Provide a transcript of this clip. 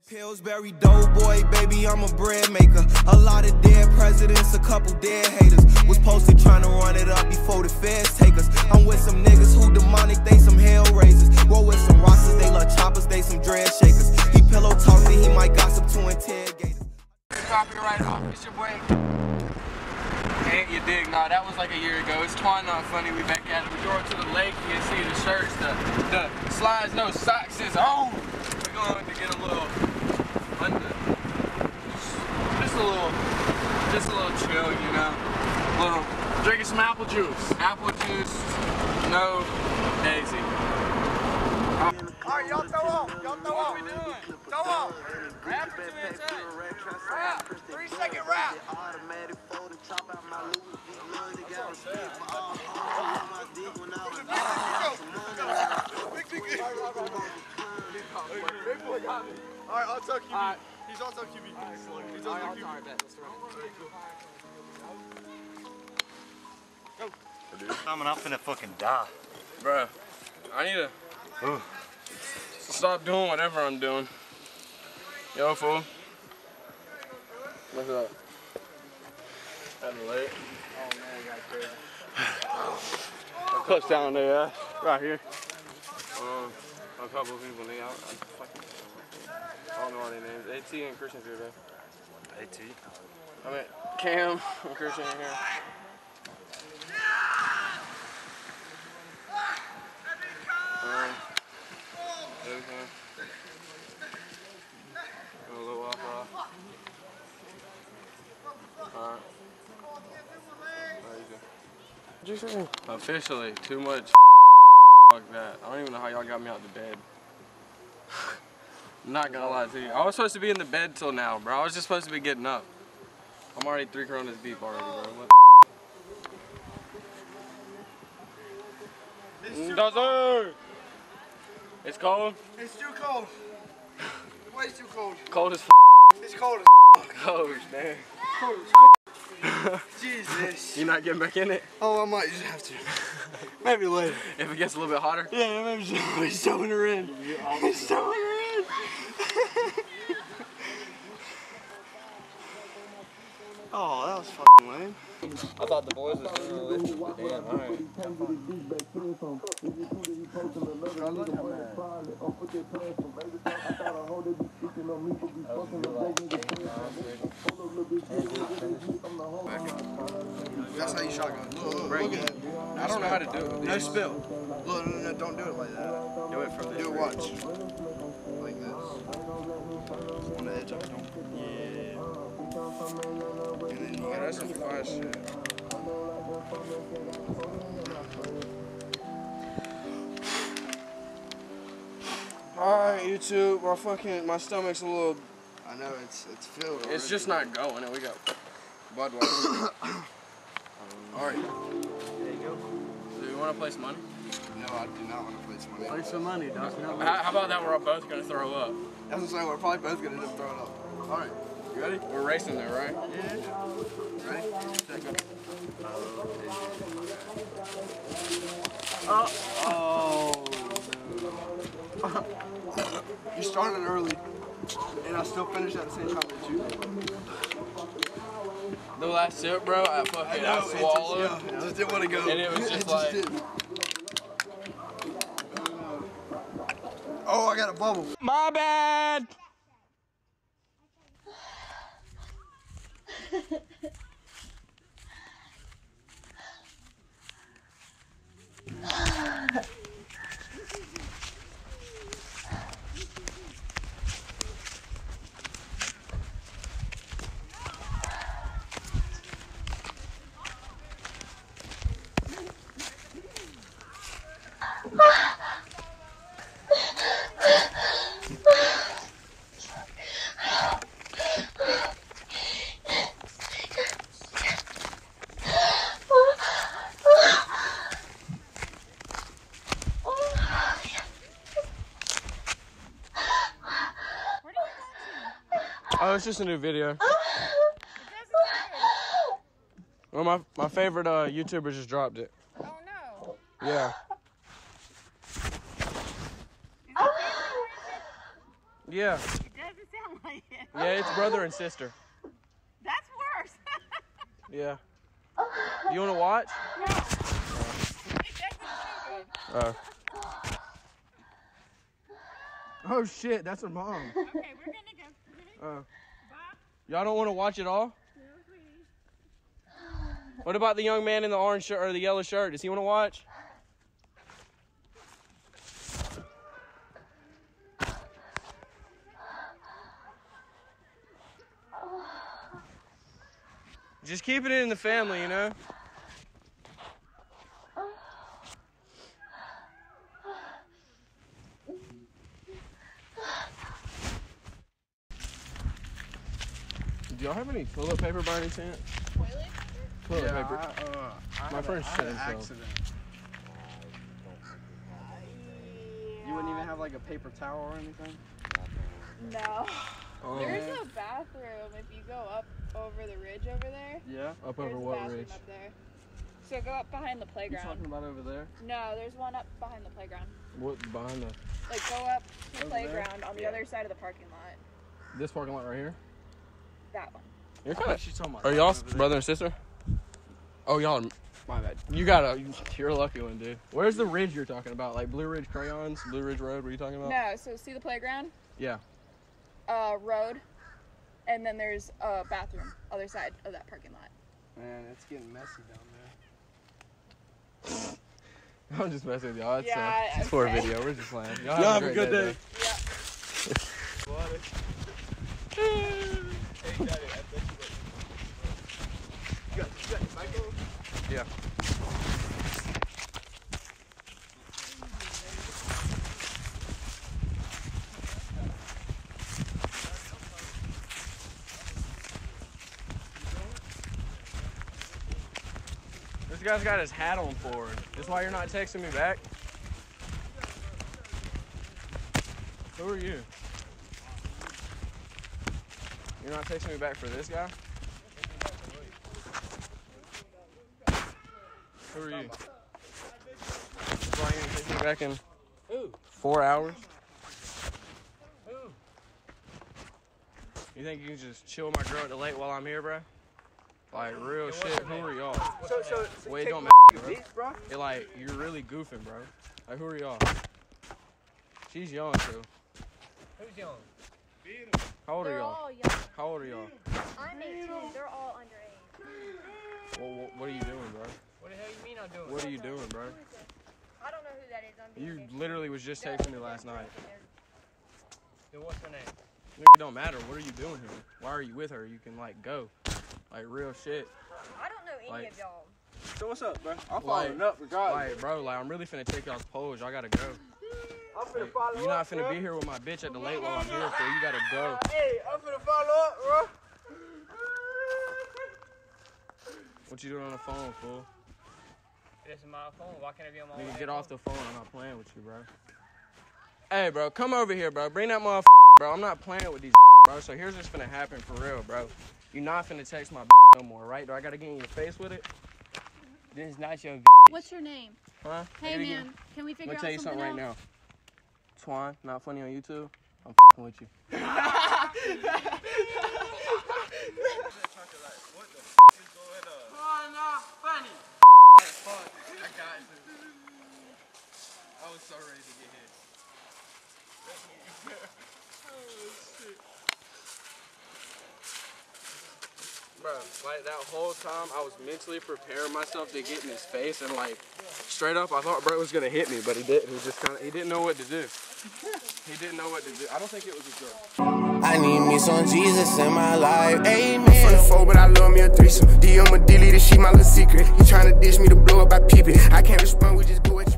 Pillsbury Doughboy, baby, I'm a bread maker. A lot of dead presidents, a couple dead haters. Was posted trying to run it up before the feds take us. I'm with some niggas who demonic, they some hell raisers. Roll with some Rostas, they love choppers, they some dread shakers. He pillow talks and he might gossip to interrogators. Copyright off, it's your boy. Ain't you dig? Nah, that was like a year ago. It's Twine Not Funny, we back at it. We go to the lake, you can see the shirts, the slides, no socks is on. We're going to get a little just a little chill, you know. Drinking some apple juice. Apple juice, no Daisy. Alright, y'all throw off. Y'all throw off. What are we doing? Throw off. Rap for 2 minutes. Rap. 3-second rap. Alright, I'll tell QB. He's also QB. He's also QB. Alright, bet. Let's run. Go. I'm finna fucking die. Bruh, I need to stop doing whatever I'm doing. Yo, fool. What's up? Kinda late. Oh man, you got crazy. Clutch down there, right here. A couple of people need out. I don't know all their names. AT and Christian's here, though. AT? I mean, Cam and Christian are here. Everything. A little off. Alright. What'd you say? Officially, too much fuck that. I don't even know how y'all got me out the bed. I'm not gonna lie to you. I was supposed to be in the bed till now, bro. I was just supposed to be getting up. I'm already 3 Coronas deep already, bro. What? It's cold? It's too cold. Why is it too cold? Cold as It's cold as Cold, man. Cold as Jesus. You not getting back in it? Oh, I might just have to. Maybe later. If it gets a little bit hotter? Yeah, maybe he's throwing her in. He's throwing her in. Oh, that was fucking lame. I thought the boys was realistic, but damn, alright. That's how you shotgun. Look, Bro, look at that. I don't know how to do it. No spill. Look, no, don't do it like that. Do it from this. Do it, watch. Like this. On the edge of it, don't. Yeah. And then you gotta That's some fire shit. Alright, YouTube, my stomach's a little... I know, it's filled already. It's just not going, and we got Budweiser. Alright. There you go. Do you want to play some money? No, I do not want to play some money. Play some money, dog. How about that we're both going to throw up? That's what I'm saying, we're probably both going to end up throwing up. Alright, you ready? We're racing there, right? Yeah. Ready? Oh. You started early, and I still finished at the same time as you. The last sip, bro, I swallowed. It just didn't want to go. And it was just like... didn't. Oh, I got a bubble. My bad! Oh, it's just a new video. Well, my favorite YouTuber just dropped it. Oh no. Yeah. Is it Yeah. it doesn't say Yeah, it's brother and sister. That's worse. Yeah. You want to watch? No. Oh shit, that's her mom. Okay, we're gonna go. Bye. Y'all don't want to watch it all? No, please. What about the young man in the orange shirt or the yellow shirt? Does he want to watch? Just keeping it in the family, you know? Do y'all have any toilet paper by any chance? Toilet paper. My friend said so. Accident. You wouldn't even have like a paper towel or anything? No. There's a bathroom if you go up over the ridge over there. Yeah. Up There's over a what bathroom ridge? up there. So go up behind the You playground. talking about over there? No, there's one up behind the playground. What behind the? Like go up to the Over there? playground on the other side of the parking lot. This parking lot right here. That one. You're I kind thought of. she's talking about Are that y'all over there. brother and sister? Oh, y'all. My bad. You're a lucky one, dude. Where's the ridge you're talking about? Like Blue Ridge Crayons, Blue Ridge Road? What are you talking about? No, so see the playground? Yeah. Road. And then there's a bathroom, other side of that parking lot. Man, it's getting messy down there. I'm just messing with y'all. It's, Yeah, it's for a okay. video. We're just playing. Y'all have a good day. Yeah. Yeah. This guy's got his hat on forward. That's why you're not texting me back? Who are you? You're not texting me back for this guy? Who are you? That's why you ain't texting me back in 4 hours? You think you can just chill my girl at the lake while I'm here, bro? Like, real shit, who are y'all? So Wait, don't matter, bro. It, like, you're really goofing, bro. Like, who are y'all? She's young, too. Who's young? How old are They're y'all? all young. How old are y'all? I'm 18. They're all underage. Well, what are you doing, bro? What the hell you mean I'm doing? What are you doing, bro? I don't know who that is. I'm being You different. literally was just texting me last night. Dude, what's her name? It don't matter. What are you doing here? Why are you with her? You can, like, go. Like, real shit. I don't know any Like- of y'all. So what's up, bro? I'm Like- following up regardless. Like, bro, like, I'm really finna take y'all's polls. Y'all gotta go. I'm finna Like, follow you're not up, finna bro. be here with my bitch at the lake while I'm here, so you gotta go. Hey, I'm finna follow up, bro. What you doing on the phone, fool? This is my phone. Why can't I be on my Nigga, own get phone? off the phone. I'm not playing with you, bro. Hey, bro, come over here, bro. Bring that motherfucker, bro. I'm not playing with these, bro. So here's what's finna happen for real, bro. You're not finna text my no more, right? Do I gotta get in your face with it? This is not your What's your name? Huh? Hey, I gotta get- man. Can we I'm figure gonna out tell you something right else? now. Twan, not funny on YouTube. I'm with you. I was so ready to get hit. Bro, like that whole time I was mentally preparing myself to get in his face, and like straight up I thought bro was gonna hit me, but he didn't. He didn't know what to do. He didn't know what to do. I don't think it was a joke. I need me some Jesus in my life, amen. For the four, but I love me a threesome. DM a delete it, she my little secret. You tryna dish me to blow up, I peep it. I can't respond, we just go at you.